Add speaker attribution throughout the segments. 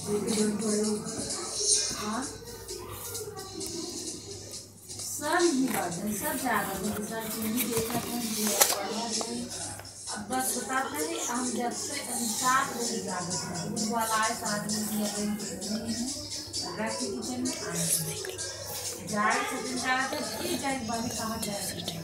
Speaker 1: Sir ही बात सब ज्यादा सर टीवी देखा था अब बस बताते हैं हम जब से 7 बजे जागते हैं दूध वाला आए 7 बजे किचन में आए जाए सचिन जा रहे थे ये जाए बारी कहाँ जाए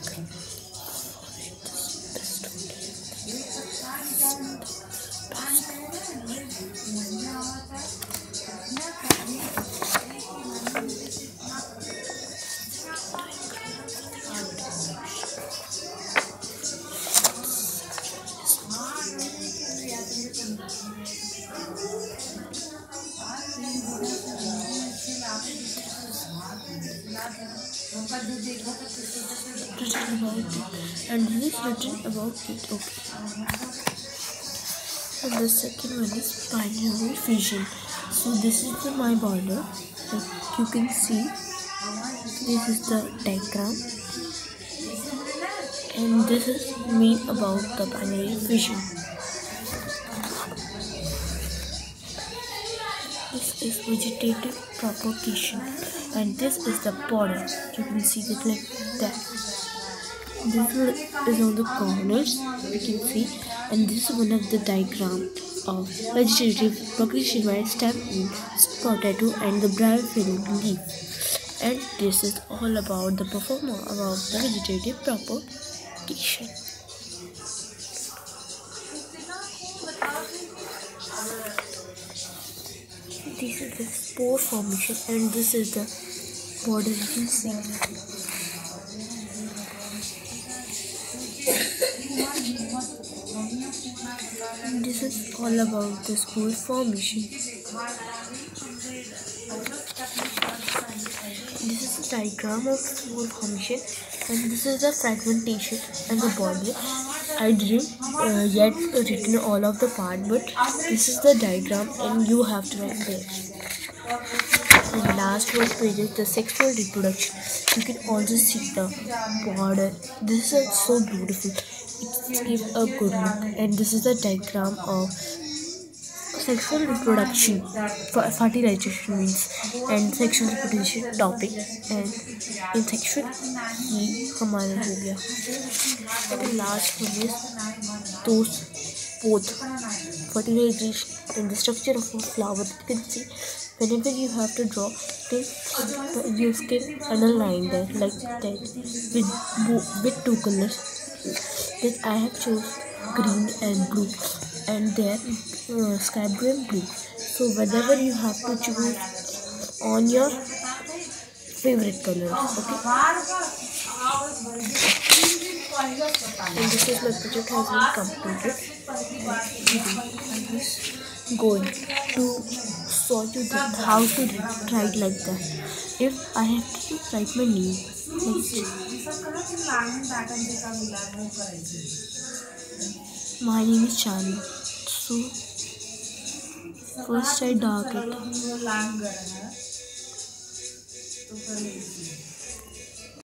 Speaker 2: and this is written about it. Okay. And the second one is binary fission. So this is my border. Like you can see, this is the diagram, and this is mean about the binary fission. This is vegetative propagation, and this is the border. You can see it like that. This is on the corners, you can see, and this is one of the diagram of vegetative propagation by stem in potato and the briar filling leaf. And this is all about the performer about the vegetative propagation. This is the spore formation, and this is the border you can see. This is all about the spore formation. This is the diagram of spore formation, and this is the fragmentation and the border. I didn't yet written all of the part, but this is the diagram and you have to write there. And the last one page is the sexual reproduction. You can also see the border. This is so beautiful. It gives a good look, and this is the diagram of sexual reproduction. Fertilization means and sexual reproduction topic, and in sexual ये हमारा हो गया. And the last one is those both fertilization and the structure of a flower. You can see whenever you have to draw, then you can underline that like that with two colors. Then I have chosen green and blue, and there sky blue and blue. So whenever you have to choose on your favorite colors, okay. And this is my project has been completed. I'm just going to show you how to write like that. If I have to write my name, my name is Charlie. So first I dark it.